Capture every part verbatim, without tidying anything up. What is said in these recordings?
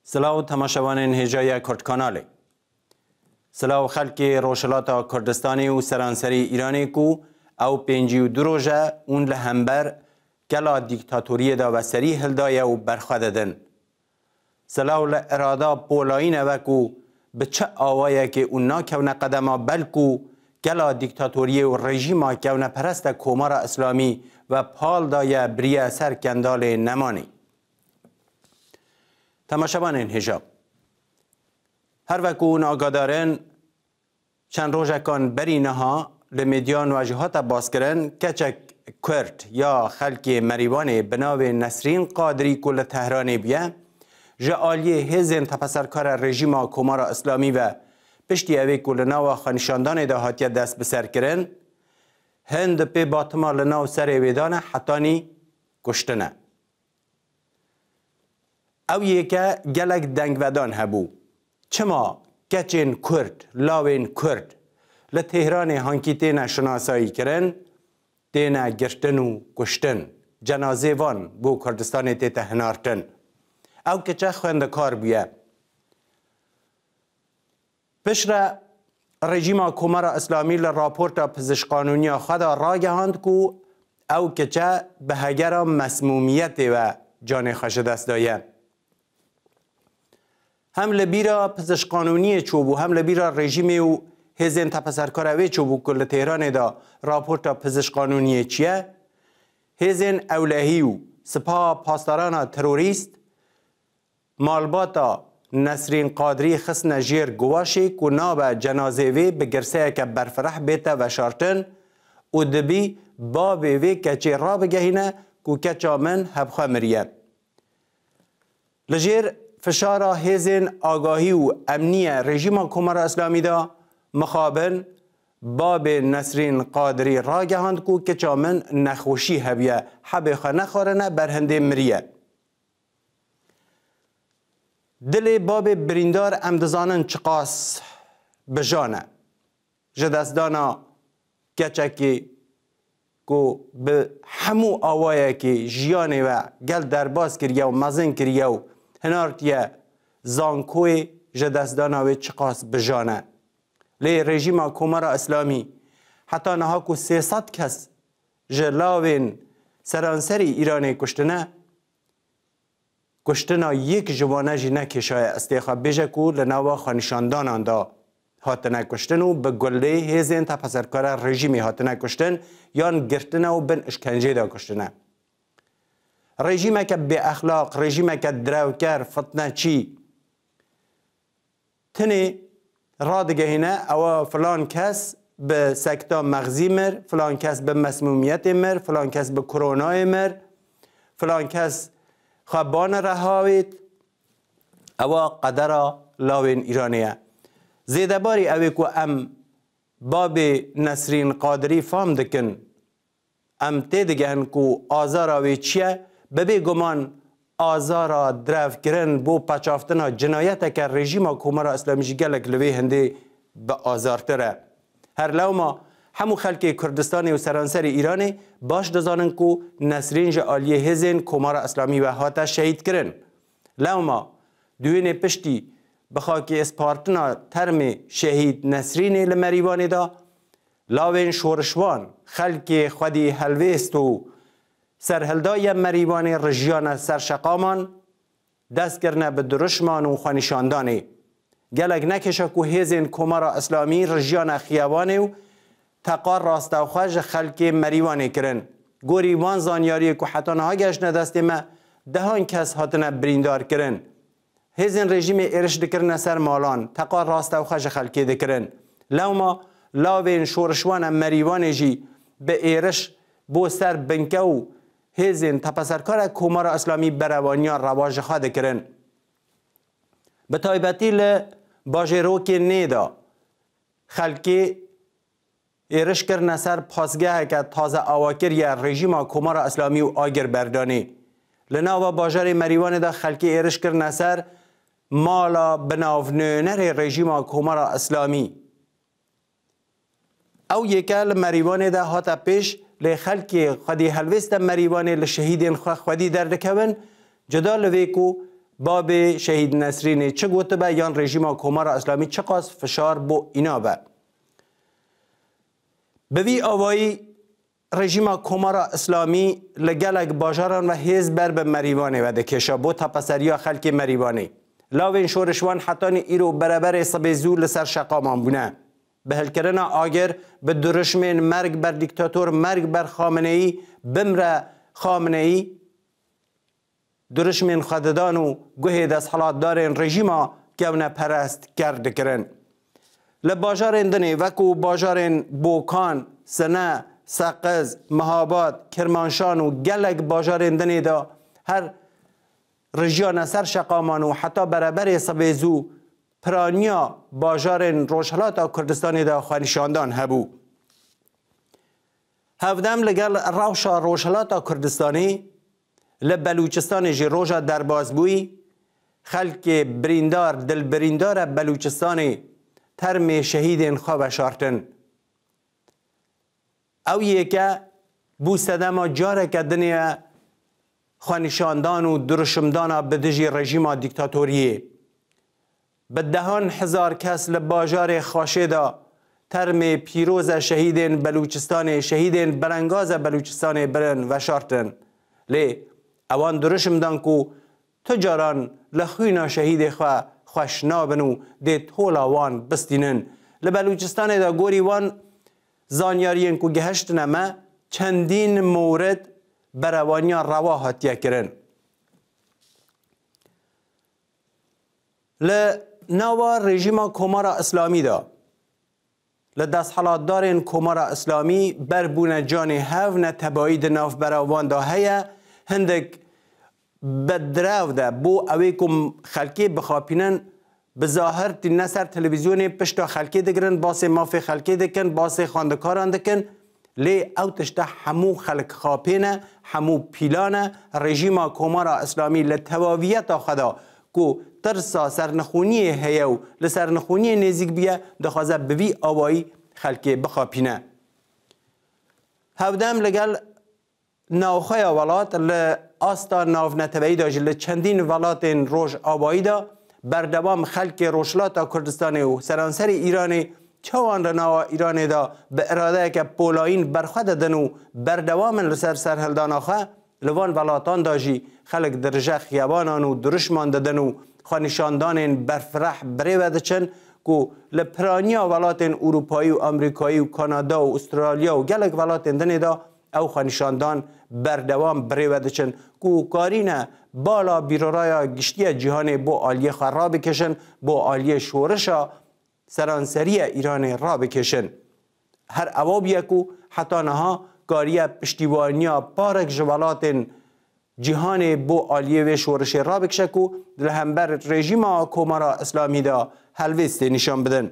سلاو تماشاوان هجای کرد کاناله. سلاو خلک روشلاتا کردستانی و سرانسری ایرانی کو او پنجی و دو روزه اون لهمبر گلا دیکتاتوری دا و سری هلدای و برخواددن. سلاو لرادا پولاین وکو به چه آوایه که اونا کونه قدما بلکو گلا دیکتاتوری و رژیم کونه پرست کومار اسلامی و پال دای بریه سر کندال نمانی. تماشاوان هجاب هر وکو ناگادارن چند روزه کان بری نها لمیدیان واجهات باز کرن کچک کرد یا خلک مریوان بناو نسرین قادری کل تهران بیه جعالی هزین تپسرکار رژیم کومار اسلامی و پشتی اوی کل ناو خانشاندان دهاتی دست بسر کرن هند پی باطما لناو سر ویدان حتانی کشتنه. او یکه گلک دنگ ودان هبو چما کچین کرد لاوین کرد لتهران هنکی تینا شناسایی کرن تینا گرتن و کشتن جنازه وان بو کردستان تیتا هنارتن او کچه خوندکار بیه پشر رژیم کومار اسلامی لراپورتا پزشقانونی خدا راگهاند کو او کچه به هگر مسمومیت و جان خش دست دایه هم لبیرا پزشقانونی چوبو هم لبیرا رژیم و هزین تپسرکاروی چوبو کل تهران دا راپورتا پزشقانونی چیه؟ هزین اولهی و سپاه پاسداران تروریست مالباتا نسرین قادری خسن جیر گواشی که ناب جنازه وی به گرسه که برفرح بیتا و شارتن و دبی باب وی کچی را بگهینه که کچا من هبخوا مریه لجیر فشارا هزین آگاهی و امنی رژیم کومار اسلامی دا مخابن باب نسرین قادری را گهاند کو که چامن نخوشی هبیه حبی خواه نخورنه برهنده مریه دل باب بریندار امدزانن چقاس بجانه جدستدانا کچکی کو به همو آوائه که جیانه و گل درباز کریه و مزن کریه و هنارتیه زانکوی جدستداناوی چقاس بجانه لی رژیم کومار اسلامی حتی نها کو سیصد کس جلاوین سرانسری ایرانی کشتنه کشتنا یک جوانه جی نکشای استیخواب بیجه کو لنوا خانشاندان دا هاتنه کشتن و به گله هزین تا پسرکار رژیمی هاتنه کشتن یان گرتنه و بن اشکنجه دا کشتنه رژیم که به اخلاق رژیم که دروکر فتنه چی تنی را دگهینه او فلان کس به سکتا مغزی مر فلان کس به مسمومیت مر فلان کس به کرونا مر فلان کس خوابان رهاوید او قدر لاوین ایرانیه زیده باری اوی که ام باب نسرین قادری فام دکن ام تیدگهن که آزار اوی چیه ببی گمان آزارا درف کرن بو پچافتنا جنایت که رژیم کومار اسلامی جی گلک لوی هنده به آزارتره هر لوما همو خلک کردستانی و سرانسری ایرانی باش دزانن که نسرین جعالی هزین کومار اسلامی و هاتا شهید کرن لوما دوین پشتی بخاکی اسپارتنا ترم شهید نسرین لمریوانی دا لاوین شورشوان خلک خودی هلویست و سرهلدای مریوان رژیان سرشقامان دست کرنه به درشمان و خانشاندانی گلک نکشه که هزین کومار اسلامی رژیان خیابانی و تقار راست و خوش خلک مریوانی کرن گوری وان زانیاری که حتی نها گشنه دست ما دهان کس هاتنه بریندار کرن هزین رژیم ایرش دکرنه سر مالان تقار راست و خوش خلکی دکرن لوما لاوین شورشوان مریوانی جی به ایرش بو سر بنکه و هزین تپسرکار کومار اسلامی بروانیان رواج خواه کرن به تایبتی لباجروک نیدا خلکی ایرش کرنه سر پاسگاه که تازه آواکر یا رژیم کومار اسلامی و آگر بردانی لناو باجر مریوان دا خلکی ایرش کرنه سر مالا بناونر رژیم کومار اسلامی او یکل مریوان دا هاتا پیش لی خلکی خودی هلوست مریوان لشهیدین خودی درد کون جدا لوی کو باب شهید نسرین چه گوته به یان رژیم کمار اسلامی چه قاس فشار بو اینا به بوی آوایی رژیم کمار اسلامی لگلک باجاران و هیز بر به مریوانه و دکشا بو تپسریا خلک مریوانه لاوین شورشوان حتانی ایرو برابر سبزو لسر شقامان بونه به هلکرنا آگر به درشمین مرگ بر دیکتاتور مرگ بر خامنه ای بمره خامنه ای درشمین خددان و گوه دست حالات دارین رژیما گونه پرست کرد کرن لباجارین دنی وکو باجارین بوکان سنه سقز مهاباد کرمانشان و گلک باجارین دنی دا هر رژیان سر شقامان و حتی برابر سبیزو پرانیا باجارین روشهلاتا کردستانی دا خوانشاندان هبو هفدم لگل روشا روشهلاتا کردستانی لبلوچستان جی روژا درباز بوی خلق بریندار دل بریندار بلوچستانی ترم شهیدین خواب شارتن او یکه بو سدما جاره که دنیا خوانشاندان و درشمدانا بدجی رژیم دیکتاتوریه به دهان هزار کس لباجار خاشدا ترم پیروز شهیدین بلوچستان شهیدین برنگاز بلوچستان برن و شارتن لی اوان درشمدان کو تجاران لخوینا شهید خواه خوشنابنو ده طولا وان بستینن لبلوچستان دا گوری وان زانیارین کو گهشت نمه چندین مورد بروانیا روا هاتیه کرن لنوا رژیم کمار اسلامی دا لدست حالات دارین کمار اسلامی بربون جان هف نتبایید ناف براوان دا هیا هندک بدراو ده بو اویکم خلکی بخاپینن بظاهر تی نسر تلویزیونی پشتا خلکی دگرن باس مافی خلکی دکن باس خاندکاران دکن لی او تشتا همو خلق خاپینه همو پیلانه رژیم کمار اسلامی لتواویت خدا کو ترسا سرنخونی هیو لسرنخونی نزیک بیه دخوازه بوی آوایی خلکی بخاپینه هفدم لگل ناوخای ولات لآستا ناو نتبعی دا جل چندین ولات روش آبایی دا بردوام خلق روشلاتا کردستان و سرانسر ایرانی چوان رناوا ایرانی دا به اراده که پولاین برخواد دنو بردوام لسر سرهلدان آخه لوان ولاتان دا جی خلق درجه خیابانان و درشمان دنو خوانشاندان برفرح بریوه چن کو لپرانیا ولات اروپایی و امریکایی و کانادا و استرالیا و گلک ولات دنی دا او خوانشاندان بردوام بریودچن کو کارینه بالا بیرورایا گشتی جهان بو آلیه خواه را بکشن بو آلیه شورشا سرانسری ایران را بکشن هر اوابیه کو حتی نها کاریه پشتیوانیا پارک جوالات جهان بو آلیه و شورش را بکشه کو لهمبر رژیم کمارا اسلامی دا هلویست نشان بدن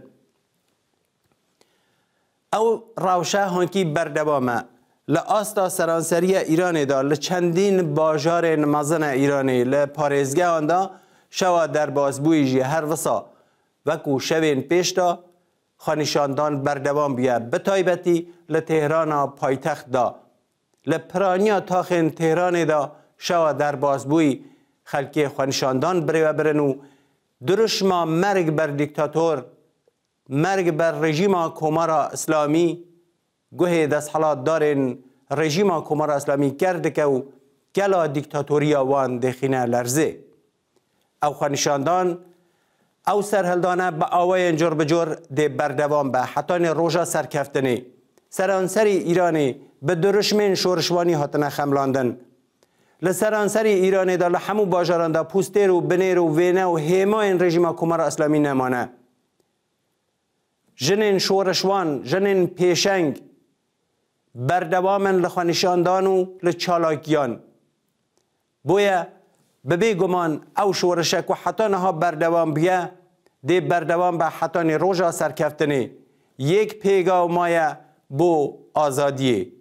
او روشه هنکی بردوامه لآستا سرانسری ایران دا لچندین باجار مزن ایرانی لپارزگه آن دا شوا در بازبوی جی هر وسا وکو شوین پیش دا خانشاندان بردوام بیه بتایبتی لتهران پایتخت دا لپرانیا تاخن تهران دا شوا در بازبوی خلکی خانشاندان بریو برنو درشما مرگ بر دیکتاتور مرگ بر رژیم کمارا اسلامی گوه دست حالات دارین رژیم کمار اسلامی کرده که و گلا دیکتاتوریا وان دخینه لرزه او خانشاندان او سرهلدانه با آوای جور بجور ده بردوام به حتان روژا سرکفتنی سرانسری ایرانی به درشمین شورشوانی هاتنه خملاندن لسرانسری ایرانی دا لحمو باجاران دا پوستر و بنیر و وینه و هیما این رژیم کمار اسلامی نمانه جنین شورشوان جنین پیشنگ بردوامن لخوانشاندان و لچالاکیان بویا ببی گمان او شورشک و حتی نها بردوام بیه دی بردوام به حتی روژا سرکفتنی یک پیگاو مایه بو آزادیه